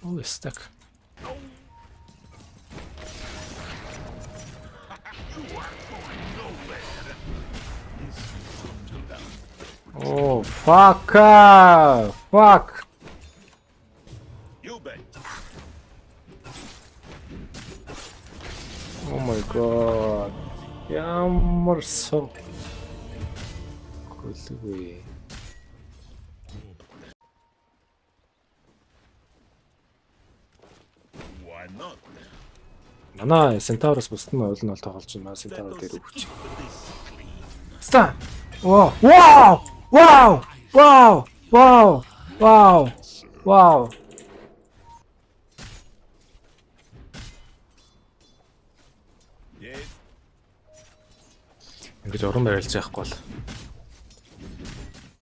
Oh, stack. Oh, fuck! Fuck! Oh my god. Ямар сум. Хөлгүй. Манай Centaurus бусдын ойл нь бол тоглож байна. Centaur дээр өгч. Ста. Wow! Wow! Wow! Wow! Wow! Wow! Wow! Ингэж уран барилж яахгүй бол